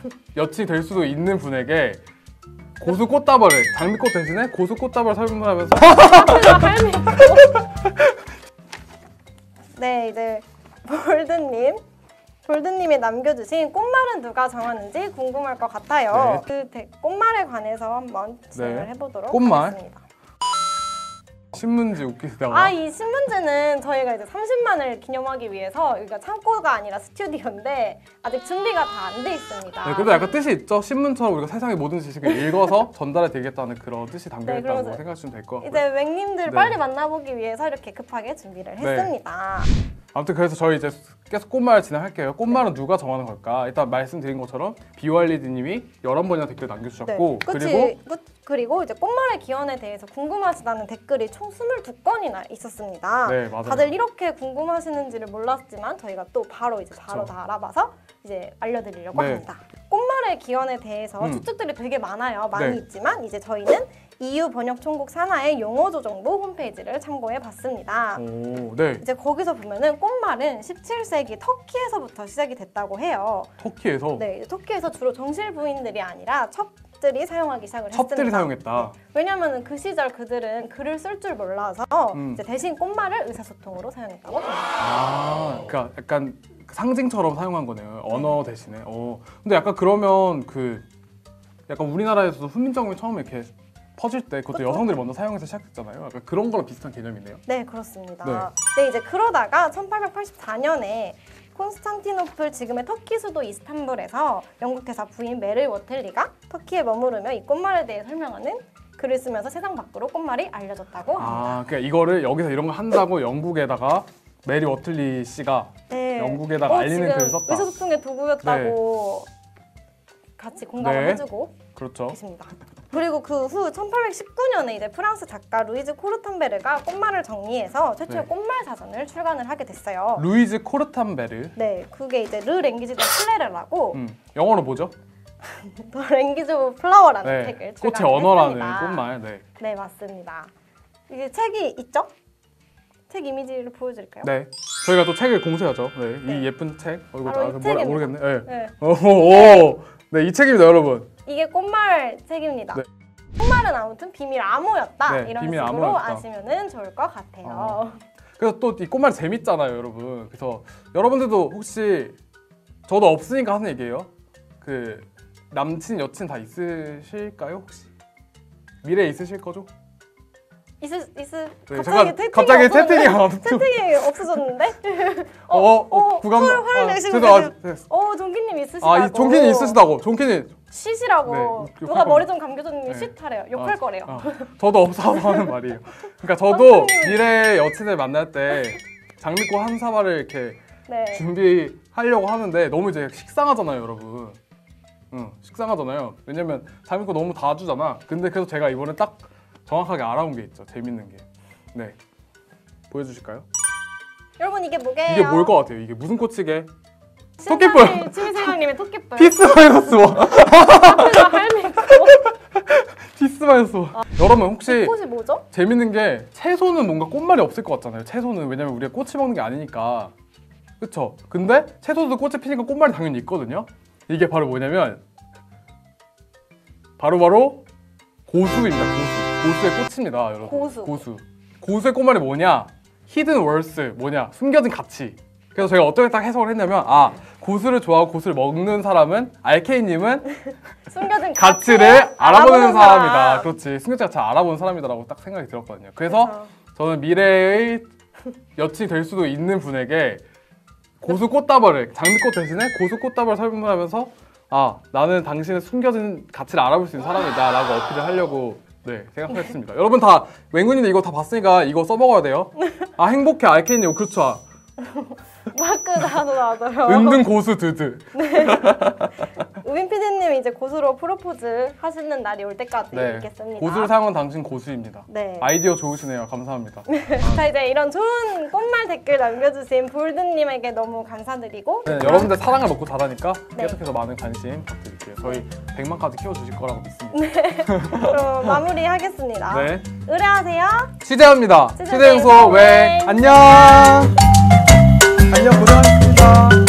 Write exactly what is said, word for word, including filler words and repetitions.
여친이 될 수도 있는 분에게 고수 꽃다발을, 장미꽃 대신에 고수 꽃다발 설문하면서 네, 이제 볼드님 볼드님이 남겨주신 꽃말은 누가 정하는지 궁금할 것 같아요. 네. 그 꽃말에 관해서 한번 진행을 네. 해보도록 꽃말? 하겠습니다. 신문지 웃기다가 아, 이 신문지는 저희가 이제 삼십만을 기념하기 위해서 여기가 창고가 아니라 스튜디오인데 아직 준비가 다 안 돼 있습니다. 네, 근데 약간 뜻이 있죠. 신문처럼 우리가 세상의 모든 지식을 읽어서 전달해 드리겠다는 그런 뜻이 담겨 있다고 네, 생각하시면 될 것 같고요. 이제 맹님들 네. 빨리 만나보기 위해서 이렇게 급하게 준비를 네. 했습니다. 아무튼 그래서 저희 이제 계속 꽃말 진행할게요. 꽃말은 네. 누가 정하는 걸까? 일단 말씀드린 것처럼 비왈리드님이 열한 번이나 댓글 남겨주셨고 네. 그리고 끝, 그리고 이제 꽃말의 기원에 대해서 궁금하시다는 댓글이 총 스물두 건이나 있었습니다. 네, 맞아요. 다들 이렇게 궁금하시는지를 몰랐지만 저희가 또 바로 이제 바로 그쵸. 다 알아봐서 이제 알려드리려고 네. 합니다. 꽃말의 기원에 대해서 음. 추측들이 되게 많아요. 많이 네. 있지만 이제 저희는 이유 번역 총국 산하의 용어조정부 홈페이지를 참고해 봤습니다. 오, 네. 이제 거기서 보면은 꽃말은 십칠 세기 터키에서부터 시작이 됐다고 해요. 터키에서? 네, 터키에서 주로 정실 부인들이 아니라 첩들이 사용하기 시작을 첩들이 했습니다. 첩들이 사용했다. 네. 왜냐면은 그 시절 그들은 글을 쓸 줄 몰라서 음. 이제 대신 꽃말을 의사소통으로 사용했다고 합니다. 아, 그러니까 약간 상징처럼 사용한 거네요. 언어 대신에. 어. 근데 약간 그러면 그 약간 우리나라에서도 훈민정음이 처음에 이렇게 퍼질 때 그것도 그쵸? 여성들이 먼저 사용해서 시작했잖아요. 약간 그런 거랑 비슷한 개념이네요. 네, 그렇습니다. 네, 네 이제 그러다가 천팔백팔십사 년에 콘스탄티노플 지금의 터키 수도 이스탄불에서 영국 대사 부인 메리 워틀리가 터키에 머무르며 이 꽃말에 대해 설명하는 글을 쓰면서 세상 밖으로 꽃말이 알려졌다고 합니다. 아, 그러니까 이거를 여기서 이런 걸 한다고 영국에다가 메리 워틀리 씨가 네. 영국에다가 어, 알리는 글을 썼다. 의사소통의 도구였다고 네. 같이 공감을 네. 해주고 그렇죠. 계십니다. 그리고 그 후 천팔백십구 년에 이제 프랑스 작가 루이즈 코르탄베르가 꽃말을 정리해서 최초의 네. 꽃말 사전을 출간을 하게 됐어요. 루이즈 코르탄베르. 네, 그게 이제 르 랭귀지 더 플레르라고. 음, 영어로 뭐죠? 더 랭귀지 오브 플라워라는 네. 책을 꽃의 출간을 언어라는 했습니다. 꽃말. 네. 네, 맞습니다. 이게 책이 있죠? 책 이미지를 보여드릴까요? 네, 저희가 또 책을 공세하죠. 네, 네. 이 예쁜 책. 어, 이거 바로 아, 이 뭐라 모르겠네. 네. 네. 오, 오, 네, 이 책입니다, 여러분. 이게 꽃말 책입니다. 네. 꽃말은 아무튼 비밀 암호였다. 네, 이런 비밀 식으로 암호였다. 아시면 좋을 것 같아요. 어. 그래서 또 이 꽃말 재밌잖아요, 여러분. 그래서 여러분들도 혹시 저도 없으니까 하는 얘기예요. 그 남친, 여친 다 있으실까요, 혹시? 미래에 있으실 거죠? 있을 있을 네, 갑자기 잠깐, 채팅이 갑자기 채팅이 채팅이 없어졌는데? 어, 어, 어 구간 헐, 헐 내시고 계세요. 어, 종기님 있으시다고. 아, 종기님 있으시다고. 종기님 쉬시라고. 네, 누가 머리 좀 감겨줬는데 네. 쉿하래요. 욕할 아, 거래요. 아, 저도 없어서 하는 말이에요. 그러니까 저도 미래의 여친을 만날 때 장미꽃 한 사발을 이렇게 네. 준비하려고 하는데 너무 이제 식상하잖아요, 여러분. 응, 식상하잖아요. 왜냐면 장미꽃 너무 다 주잖아. 근데 그래서 제가 이번에 딱 정확하게 알아온 게 있죠. 재밌는 게. 네, 보여주실까요? 여러분 이게 뭐게요? 이게 뭘 것 같아요? 이게 무슨 꽃이게? 토끼뿔! 취미생활님의 토끼뿔. 피스 마이너스 원. 앞에가 할미고. 피스 마이너스 원. 아, 여러분 혹시 꽃이 뭐죠? 재밌는 게 채소는 뭔가 꽃말이 없을 것 같잖아요. 채소는 왜냐면 우리가 꽃을 먹는 게 아니니까. 그쵸? 근데 채소도 꽃이 피니까 꽃말이 당연히 있거든요. 이게 바로 뭐냐면 바로바로 고수입니다. 고수. 고수의 꽃입니다, 여러분. 고수. 고수. 고수의 꽃말이 뭐냐? 히든 월스, 뭐냐? 숨겨진 가치. 그래서 저희가 어떻게 딱 해석을 했냐면 아, 고수를 좋아하고 고수를 먹는 사람은 알케이님은 숨겨진 가치를 알아보는, 알아보는 사람이다. 사람. 그렇지. 숨겨진 가치를 알아보는 사람이다라고 딱 생각이 들었거든요. 그래서 그렇죠. 저는 미래의 여친이 될 수도 있는 분에게 고수 꽃다발을, 장미꽃 대신에 고수 꽃다발을 설문하면서 아, 나는 당신의 숨겨진 가치를 알아볼 수 있는 사람이다 라고 어필을 하려고 네, 생각했습니다. 여러분 다 맹군이들 이거 다 봤으니까 이거 써먹어야 돼요. 아, 행복해 알케이님. 그렇죠. 마크 나도 나도요. 은둔 고수 드드. 네. 우빈 피디님이 이제 고수로 프로포즈 하시는 날이 올 때까지 네. 있겠습니다. 고수를 사용한 당신 고수입니다. 네. 아이디어 좋으시네요. 감사합니다. 아. 자, 이제 이런 좋은 꽃말 댓글 남겨주신 볼드님에게 너무 감사드리고 네, 여러분들 사랑을 먹고 자라니까 네. 계속해서 많은 관심 부탁드릴게요. 저희 백만까지 키워주실 거라고 믿습니다. 네. 그럼 마무리하겠습니다. 네. 의뢰하세요. 취재합니다. 취재 취재연소 왜 안녕. 안녕, 고생하셨습니다.